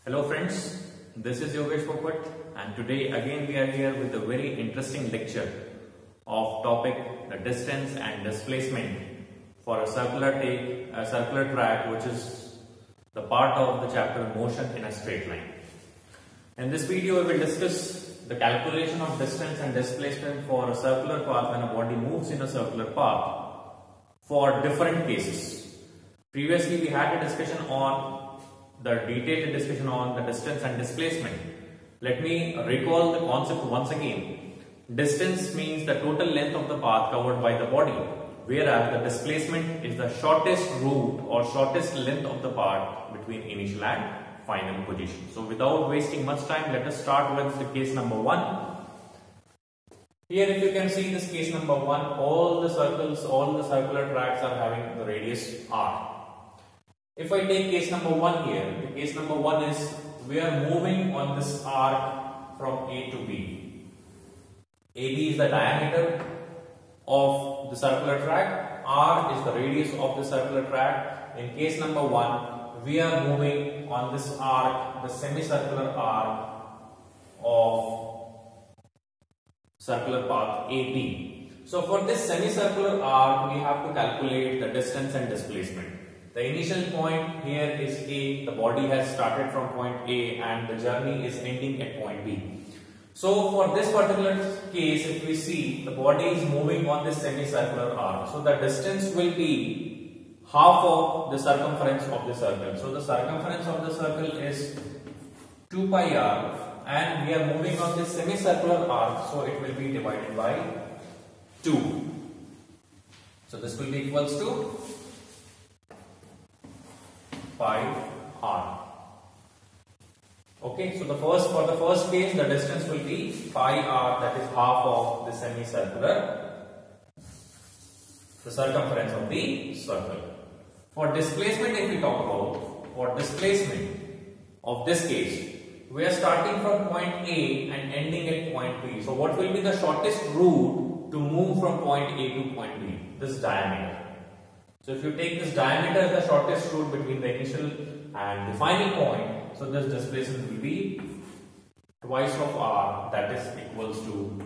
Hello friends, this is Yogesh Popat and today again we are here with a very interesting lecture of topic the distance and displacement for a circular track which is the part of the chapter motion in a straight line. In this video we will discuss the calculation of distance and displacement for a circular path when a body moves in a circular path for different cases. Previously we had a discussion on the detailed discussion on the distance and displacement. Let me recall the concept once again. Distance means the total length of the path covered by the body, whereas the displacement is the shortest route or shortest length of the path between initial and final position. So without wasting much time, let us start with the case number 1. Here if you can see this case number 1, all the circular tracks are having the radius r. If I take case number 1 here, the case number 1 is we are moving on this arc from A to B. AB is the diameter of the circular track, R is the radius of the circular track. In case number 1, we are moving on this arc, the semicircular arc of circular path AB. So for this semicircular arc, we have to calculate the distance and displacement. The initial point here is A, the body has started from point A and the journey is ending at point B. So for this particular case, if we see the body is moving on this semicircular arc, so the distance will be half of the circumference of the circle. So the circumference of the circle is 2 pi r and we are moving on this semicircular arc, so it will be divided by 2. So this will be equals to pi r. Okay, so for the first case the distance will be pi r, that is half of the circumference of the circle. For displacement, if we talk about, for displacement of this case, we are starting from point A and ending at point B. So what will be the shortest route to move from point A to point B? This diameter. So if you take this diameter as the shortest route between the initial and the final point, so this displacement will be twice of r, that is equals to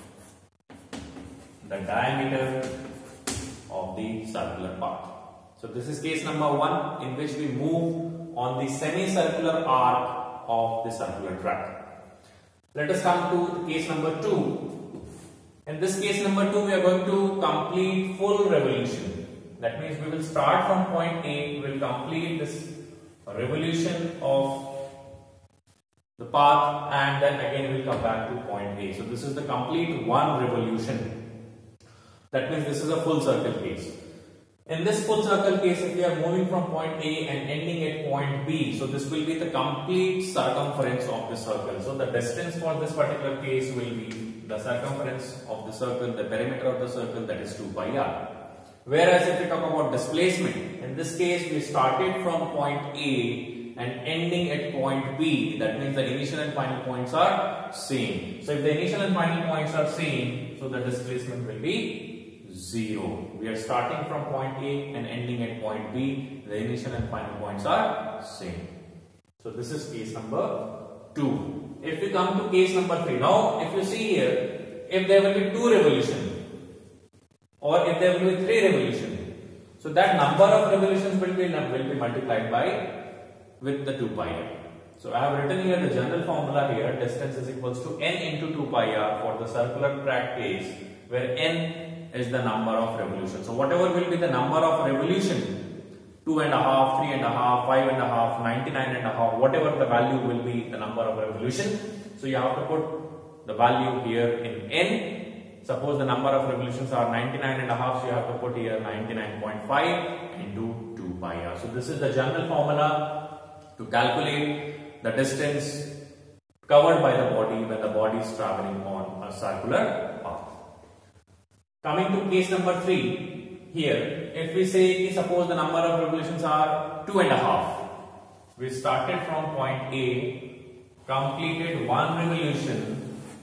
the diameter of the circular path. So this is case number 1 in which we move on the semicircular arc of the circular track. Let us come to case number 2. In this case number 2, we are going to complete full revolution. That means we will start from point A, we will complete this revolution of the path and then again we will come back to point A. So this is the complete one revolution. That means this is a full circle case. In this full circle case, if we are moving from point A and ending at point B, so this will be the complete circumference of the circle. So the distance for this particular case will be the circumference of the circle, the perimeter of the circle, that is 2 pi r. Whereas if we talk about displacement, in this case we started from point A and ending at point B. That means the initial and final points are same. So if the initial and final points are same, so the displacement will be 0. We are starting from point A and ending at point B. The initial and final points are same. So this is case number 2. If we come to case number 3, now if you see here, if there will be 2 revolutions, or if there will be 3 revolutions, so that number of revolutions will be multiplied by with the 2 pi r. So I have written here the general formula here, distance is equals to n into 2 pi r for the circular track case, where n is the number of revolutions. So whatever will be the number of revolution, 2.5, 3.5, 5.5, 99.5, whatever the value will be the number of revolution. So you have to put the value here in n. Suppose the number of revolutions are 99.5, so you have to put here 99.5 into 2 pi r. So this is the general formula to calculate the distance covered by the body when the body is traveling on a circular path. Coming to case number 3, here if we say, suppose the number of revolutions are 2.5, we started from point A, completed one revolution,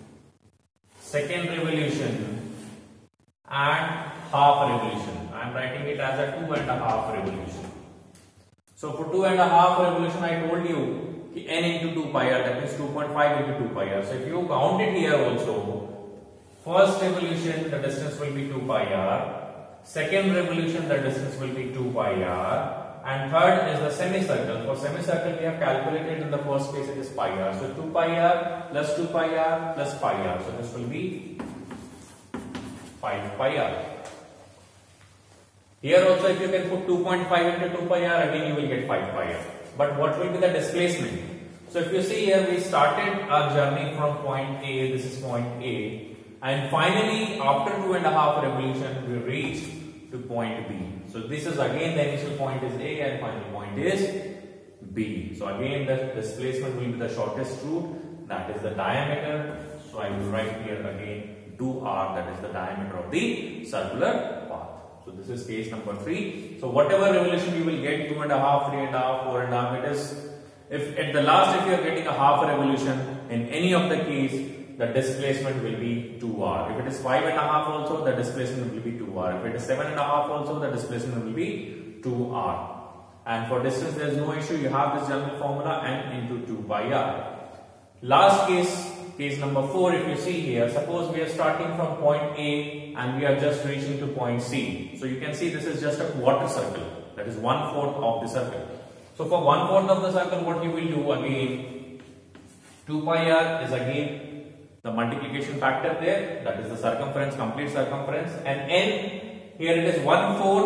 second revolution and half revolution. I am writing it as a 2.5 revolution. So for 2.5 revolution, I told you n into 2 pi r, that means 2.5 into 2 pi r. So if you count it here also, first revolution the distance will be 2 pi r, second revolution the distance will be 2 pi r, and third is the semicircle. For semicircle we have calculated in the first case it is pi r. So 2 pi r plus 2 pi r plus pi r. So this will be 5 pi r. Here also if you can put 2.5 into 2 pi r, again you will get 5 pi r. But what will be the displacement? So if you see here, we started our journey from point A, this is point A, and finally after 2.5 revolution we reached to point B. So this is again the initial point is A and final point is B. So again the displacement will be the shortest route, that is the diameter. So I will write here again 2r, that is the diameter of the circular path. So this is case number 3. So whatever revolution you will get, 2.5, 3.5, 4.5, it is, if at the last if you are getting a half revolution, in any of the case the displacement will be 2r. If it is 5.5 also, the displacement will be 2r. If it is 7.5 also, the displacement will be 2r. And for distance there is no issue, you have this general formula, n into 2 pi r. Last case, case number 4, if you see here, suppose we are starting from point A and we are just reaching to point C. So you can see this is just a quarter circle, that is 1/4 of the circle. So for 1/4 of the circle, what you will do again, 2 pi r is again the multiplication factor there, that is the circumference, complete circumference, and n here it is 1/4.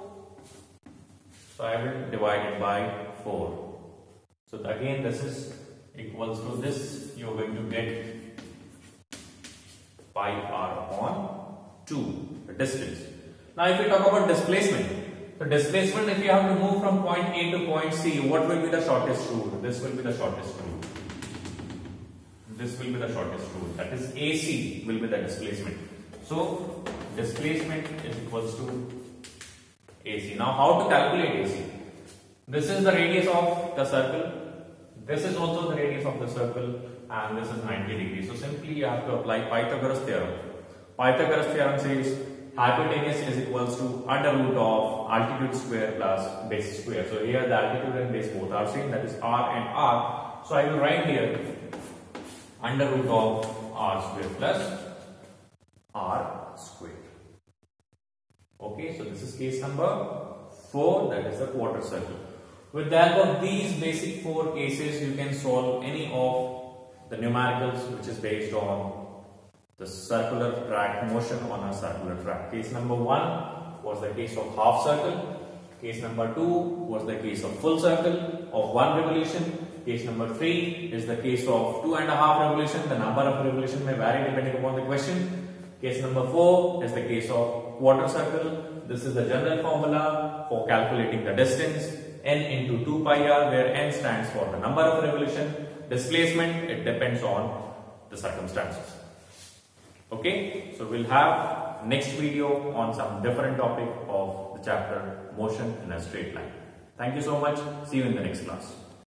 So I will divide it by 4. So again this is equals to this, you are going to get pi r upon 2, the distance. Now if we talk about displacement, so displacement, if you have to move from point A to point C, what will be the shortest route? This will be the shortest route. This will be the shortest route, that is AC will be the displacement. So displacement is equals to AC. Now how to calculate AC? This is the radius of the circle, this is also the radius of the circle, and this is 90 degrees. So simply you have to apply Pythagoras theorem. Pythagoras theorem says hypotenuse is equals to under root of altitude square plus base square. So here the altitude and base both are same, that is r and r. So I will write here under root of r square plus r square. Okay, so this is case number 4, that is the quarter circle. With the help of these basic 4 cases, you can solve any of the numericals which is based on the circular track motion on a circular track. Case number 1 was the case of half circle. Case number 2 was the case of full circle of 1 revolution. Case number 3 is the case of 2.5 revolution. The number of revolution may vary depending upon the question. Case number 4 is the case of quarter circle. This is the general formula for calculating the distance, n into 2 pi r, where n stands for the number of revolution. Displacement, it depends on the circumstances. Okay, so we'll have next video on some different topic of the chapter motion in a straight line. Thank you so much. See you in the next class.